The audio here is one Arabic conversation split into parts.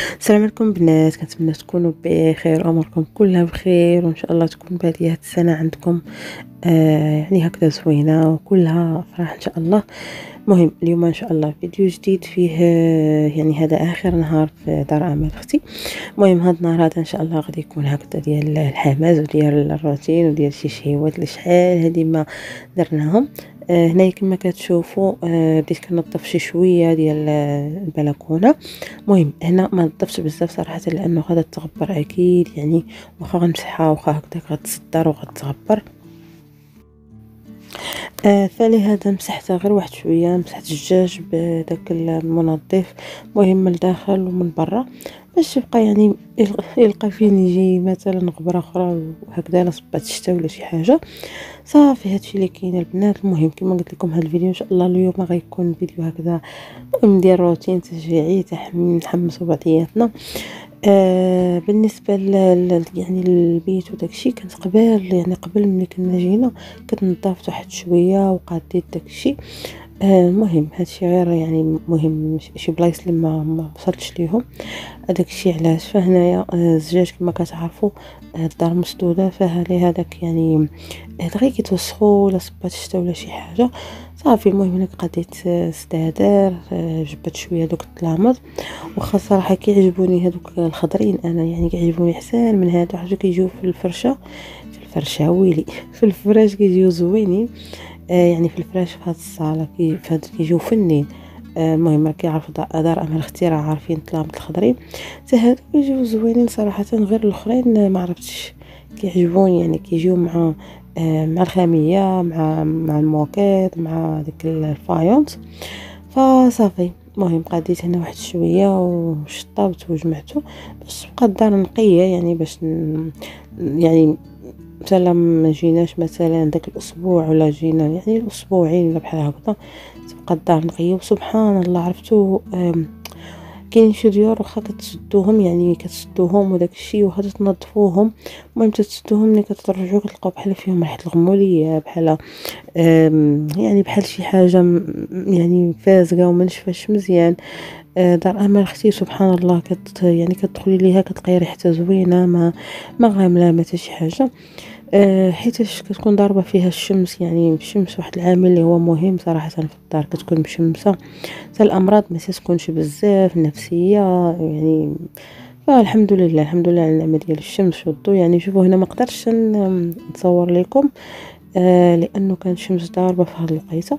السلام عليكم بنات، كنتمنى تكونوا بخير، اموركم كلها بخير، وان شاء الله تكون باديه هاد السنه عندكم يعني هكذا زوينه وكلها فرح ان شاء الله. مهم اليوم ان شاء الله فيديو جديد فيه يعني هذا اخر نهار في دار امل اختي. المهم هاد النهار هذا ان شاء الله غادي يكون هكذا ديال الحماس وديال الروتين وديال شي شهيوات اللي شحال هادي ما درناهم. هنايا كما كتشوفوا بديت كنظف شي شويه ديال البلكونه. المهم هنا ما نظفتش بزاف صراحه لانه غادا تغبر اكيد، يعني واخا غنمسحها واخا هكذاك غتصدر وغتغبر. فلهذا مسحتها غير واحد شويه، مسحت الدجاج بداك المنظف، مهم من الداخل ومن برا، باش يبقى يعني يلقى فين يجي مثلا غبره اخرى وهكذا لا صبات الشتا ولا شي حاجه. صافي هادشي اللي كاين البنات. المهم كما قلت لكم هاد الفيديو ان شاء الله اليوم غيكون فيديو هكذا المهم ديال روتين تشجيعي نحمسوا بعضياتنا. بالنسبه يعني البيت وداكشي كنت قبل، يعني قبل ملي كنا جينا كنت نظفت واحد شويه وقاديت داكشي. المهم هادشي غير يعني مهم شي بلايص اللي ما وصلتش ليهم. هذاك الشيء علاش فهنايا الزجاج كما كتعرفوا الدار مسدوده، فهذاك يعني دغيا كيتوسخوا ولا صبات الشتا ولا شي حاجه. صافي المهم هناك قضيت استهدار، جبت شويه دوك الطلامط، واخا صراحه كيعجبوني هذوك الخضرين، انا يعني كيعجبوني احسن من هادو حاجه كيجيو في الفرشه، في الفرشه ويلي في الفراش كيجيو زوينين. يعني في الفراش في هاد الصاله كيجيو فنين. المهم كيعرفوا دار امل اختي راه عارفين طلامط الخضرين، حتى هادو كيجيو زوينين صراحه. غير الاخرين ما عرفتش كيعجبوني، يعني كيجيو مع مع الخاميه مع الموكيط مع ديك الفايونس. فصافي المهم قضيت هنا واحد شويه وشطبت وجمعته باش تبقى الدار نقيه، يعني باش يعني مثلا ما جيناش مثلا داك الاسبوع ولا جينا يعني الاسبوعين ولا بحال هكذا تبقى الدار نقيه. وسبحان الله عرفتو كاين شي ديور واخا كتسدوهم، يعني كتسدوهم وداك الشيء وهذا تنظفوهم، المهم تتسدوهم ملي كترجعوا كتلقاو بحال فيهم ريحه الغموليه، بحال يعني بحال شي حاجه يعني فازقه وما نشفاش مزيان. دار امل اختي سبحان الله يعني كتدخلي ليها كتلقاي ريحتها زوينه، ما غامله ما حتى شي حاجه. حيتاش كتكون ضاربه فيها الشمس، يعني الشمس واحد العامل اللي هو مهم صراحه في الدار، كتكون مشمسه حتى الامراض ما تكونش بزاف نفسيه يعني. فالحمد لله الحمد لله على النعمه ديال الشمس والضوء. يعني شوفوا هنا ما قدرتش نصور لكم لانه كانت الشمس ضاربه في هذه الوقيته،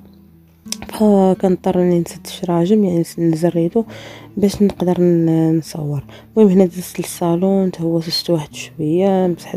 فكنضطر اني نسد الشراجم يعني نزريدو باش نقدر نصور. المهم هنا دزت للصالون تا هو سست واحد شويه، مسحت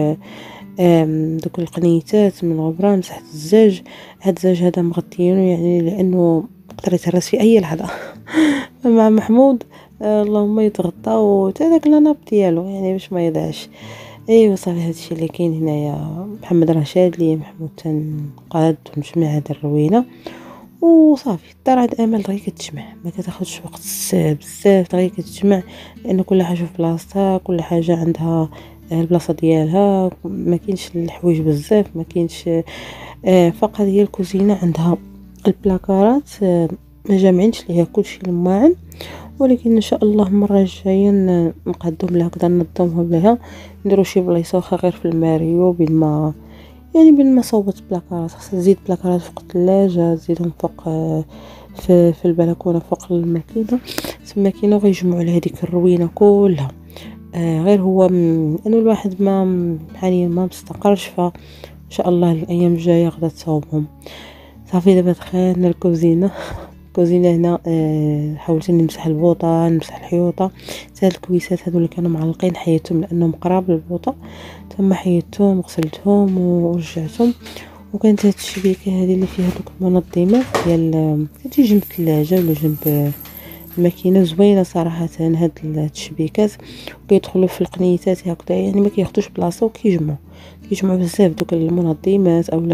دوك القنيتات من الغبره، مسحت الزاج. هاد الزاج هذا مغطيينه يعني لانه يقدر يتهرس في اي لحظه مع محمود اللهم يتغطى وتا داك لاناب ديالو يعني باش ما يضيعش. ايوا صافي هادشي اللي كاين هنايا. محمد راه شاد ليا محمود تنقاد ونجمع هاد الروينه وصافي. الدار عاد امل دغيا كتجمع، ما كتاخذش وقت بزاف، دغيا كتجمع لان كل حاجه في بلاصتها، كل حاجه عندها البلاصه ديالها، ما كاينش الحوايج بزاف، ما كاينش فقط هي الكوزينه عندها البلاكارات ما جامعينش ليها كلشي الماعن، ولكن ان شاء الله المره الجايه نقادهم لها هكذا ننظمهم لها، نديرو شي بلايصه واخا غير في الماريو بين ما يعني بين ما صوبت بلاكارات. خاصها تزيد بلاكارات فوق الثلاجه، تزيدهم فوق في البلكونه فوق الماكينه، تما كاينه غيجمعوا لها هذيك الروينه كلها. غير هو انه الواحد ما حاليا ما مستقرش، فان شاء الله الايام الجايه غادا تصاوبهم. صافي دابا دخلنا الكوزينه. الكوزينه هنا حاولت اني نمسح البوطه نمسح الحيوطه، حتى هاد الكويسات هادو اللي كانوا معلقين حيدتهم لانهم قراب للبوطه، ثم حيدتهم وغسلتهم ورجعتهم. وكانت هاد الشبيكه هذه اللي فيها دوك المنظمات ديال كتجي جنب الثلاجه ولا جنب الماكينه زوينه صراحه هاد الشبيكات، وكيدخلوا في القنيتات هكذا يعني ما كياخذوش بلاصه وكيجمعوا بزاف دوك المنظمات اولا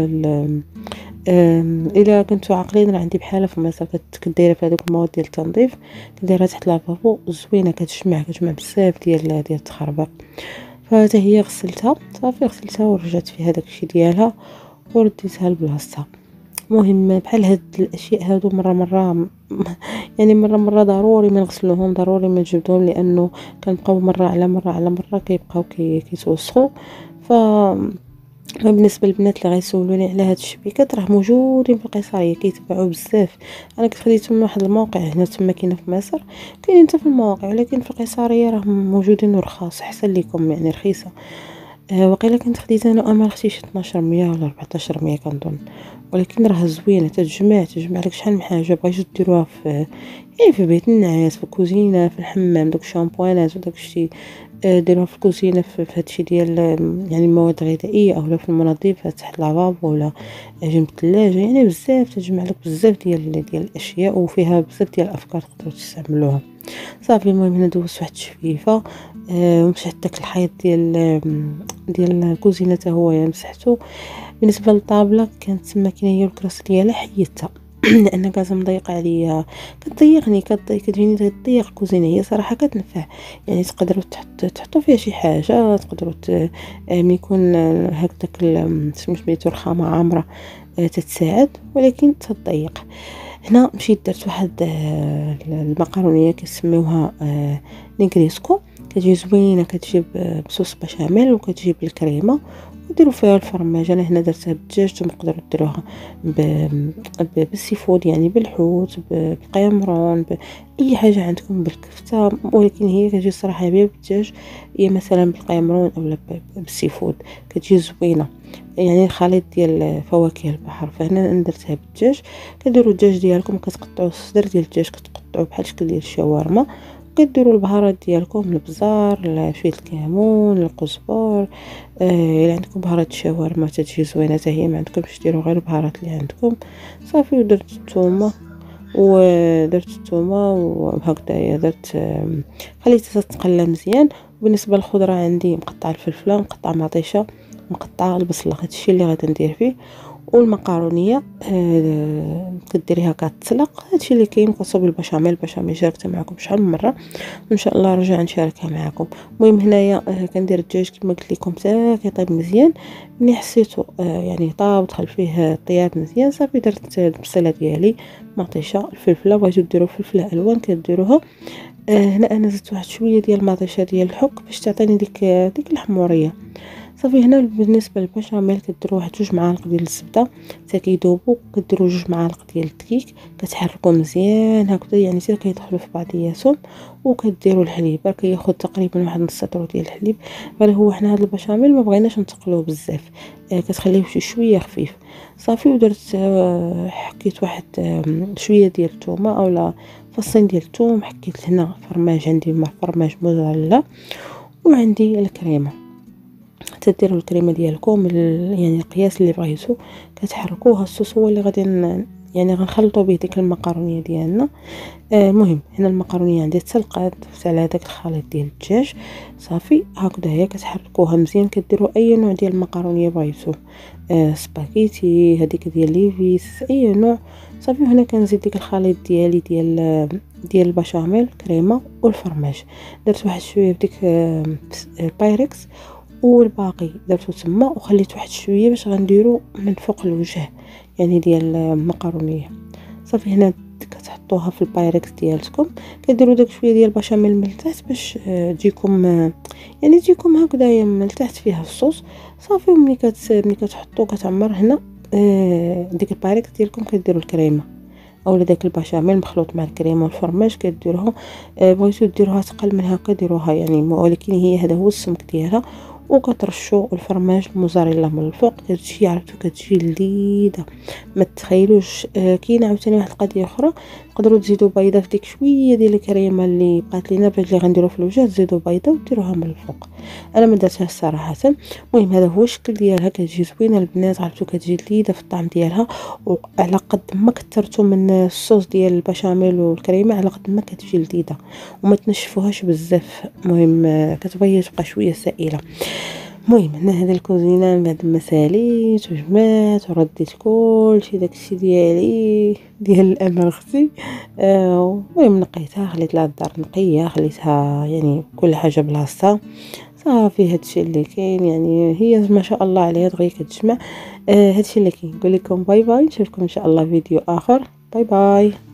الا كنتو عاقلين راه عندي بحالها في مصر كديرها في هذوك المواد ديال التنظيف، كديرها تحت لافابو زوينه كتجمع كتزاف ديال التخربيق. فحتى هي غسلتها صافي، غسلتها ورجعت فيها داكشي ديالها ورديتها لبلاصتها. المهم بحال هاد الاشياء هادو مره يعني مره ضروري ما نغسلوهم، ضروري ما نجبدهم، لانه كنبقاو مره على مره على مره كيبقاو كيتوسخوا. ف بالنسبه للبنات اللي غيسولوني على هاد الشبيكات، راه موجودين في القيصريه كيتباعوا بزاف. انا كنت خديتهم من واحد الموقع هنا تما كاينه في مصر، كاينين حتى في المواقع، ولكن في القيصريه راه موجودين ورخاص احسن لكم يعني رخيصه. وقيلا كنت خديت انا ما خديتش 1200 ولا 1400 كنظن، ولكن راها زوينه، تجمع لك شحال من حاجه بغيتو ديروها في يعني في بيت النعاس، في الكوزينه، في الحمام، دوك الشامبوانات وداك الشيء. ديروها في الكوزينه في هادشي ديال يعني المواد الغذائيه، اولا في المنظفات تحت لافابو ولا جنب الثلاجه. يعني بزاف تجمع لك بزاف ديال الاشياء، وفيها بزاف ديال الافكار تقدروا تستعملوها. صافي المهم هنا دوزت واحد الشفيفه، ومسحت داك الحيط ديال الكوزينه حتى هو يعني مسحته. بالنسبه للطابله كانت تما كاينه هي الكراسه ديالها حيدتها لان كانت مضيقه عليا، كتضيقني كتجيني تضيق الكوزينه. هي صراحه كتنفع، يعني تقدروا تحطوا فيها شي حاجه، تقدروا ملي يكون هكذاك سميتو الرخامه عامره تتساعد، ولكن تضيق. هنا مشيت درت واحد المقرونيه كيسميوها نيغريسكو، كتجي زوينه، كتجيب بصوص بشاميل وكتجيب الكريمه وديروا فيها الفرماج. انا هنا درتها بالدجاج، نتوما تقدروا ديروها بالسي فود، يعني بالحوت، بالقيمرون، باي حاجه عندكم، بالكفته، ولكن هي كتجي صراحه يا بالدجاج يا مثلا بالقيمرون اولا بالسي فود، كتجي زوينه. يعني الخليط ديال فواكه البحر. فهنا درتها بالدجاج. كديروا الدجاج ديالكم، كتقطعوا الصدر ديال الدجاج كتقطعوا بحال الشكل ديال الشاورما، كديروا البهارات ديالكم، البزار، شويه الكمون، القزبر. الا عندكم بهارات الشاورما تتجي زوينه حتى هي، ما عندكمش ديروا غير البهارات اللي عندكم. صافي ودرت الثومه وهكذايا درت خليتها تتقلى مزيان. وبالنسبه للخضره عندي مقطعه الفلفله، مقطعه مطيشه، مقطعه البصله، هادشي اللي غادي ندير فيه. والمقارونيه كديريها كتسلق، هادشي اللي كاين. كتصوبي البشاميل شاركتها معكم شحال من مره، وان شاء الله نرجع نشاركها معكم. المهم هنايا كندير الدجاج كما قلت لكم حتى كيطيب مزيان. ملي حسيتو يعني طاب دخل فيه طياب مزيان، صافي درت البصله ديالي مطيشه، الفلفله بغيتو ديروا فلفله الوان كديروها. هنا انا زدت واحد شويه ديال المطيشه ديال الحك باش تعطيني ديك الحموريه. صافي هنا بالنسبه للبشاميل كديروا واحد 2 معالق ديال الزبده حتى كيذوبوا، كديروا 2 معالق ديال الدقيق، كتحركوا مزيان هكذا يعني حتى كيدخلوا في بعضياتهم. وكديروا الحليب، راه كياخذ تقريبا واحد نص لتر ديال الحليب. غير هو حنا هذا البشاميل ما بغيناش نتقلوه بزاف، كتخليه شويه خفيف. صافي ودرت حكيت واحد شويه ديال الثومه اولا فصين ديال الثوم. حكيت هنا فرماج، عندي فرماج موزاريلا، وعندي الكريمه. تديروا الكريمه ديالكم يعني القياس اللي بغيتو، كتحركوها. الصوص هو اللي غادي يعني غنخلطوا به ديك المقرونيه ديالنا. المهم هنا المقرونيه عندي تسلقات على داك الخليط ديال الدجاج. صافي هكذا هي كتحركوها مزيان. كديروا اي نوع ديال المقرونيه بغيتو، سباغيتي، هذيك ديال ليفيس، اي نوع. صافي هنا كنزيد ديك الخليط ديالي ديال البشاميل، كريمه والفرماج. درت واحد شويه بديك بايركس، والباقي درتو تما وخليت واحد شويه باش غنديرو من فوق الوجه يعني ديال المقرونيه. صافي هنا كتحطوها في البايركس ديالتكم، كديروا داك شويه ديال البشاميل من التحت باش تجيكم يعني تجيكم هكذايا من التحت فيها الصوص. صافي ملي كتحطوا كتعمر هنا ديك البايركس ديالكم، كديروا الكريمه اولا داك البشاميل مخلوط مع الكريمه والفرماج كديروها. بغيتو ديروها تقل من هكا ديروها يعني، ولكن هي هذا هو السمك ديالها. وكترشوا الفرماج موزاريلا من الفوق، كتجي عرفتو كتجي لذيذه ما تتخيلوش. كاينه عاوتاني واحد القضيه اخرى، تقدروا تزيدوا بيضه في ديك شويه ديال الكريمه اللي بقات لينا باش اللي غنديروا في الوجه، تزيدوا بيضه وديروها من الفوق. انا ما درتهاش صراحه. المهم هذا هو الشكل ديالها، كتجي زوينه البنات، عرفتو كتجي لذيذه في الطعم ديالها. وعلى قد ما كثرتوا من الصوص ديال البشاميل والكريمه على قد ما كتجي لذيذه، وما تنشفوهاش بزاف. المهم كتبغي تبقى شويه سائله. المهم هنا هذا الكوزينه من بعد ما ساليت وجمعت ورديت كلشي داكشي ديالي ديال الامل اختي. المهم نقيتها، خليت لها الدار نقيه، خليتها يعني كل حاجه بلاصتها. صافي هادشي اللي كاين، يعني هي ما شاء الله عليها دغيا كتجمع. هادشي اللي كاين. نقول لكم باي باي، نشوفكم ان شاء الله فيديو اخر. باي باي.